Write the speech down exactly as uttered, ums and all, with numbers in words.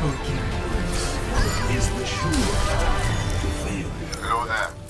Triple kill is the sure path to failure. Hello there.